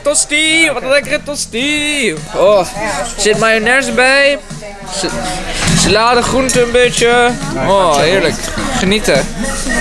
tosti. Wat een lekkere tosti. Oh, er zit mayonaise bij. Salade, groente een beetje. Oh, heerlijk. Genieten.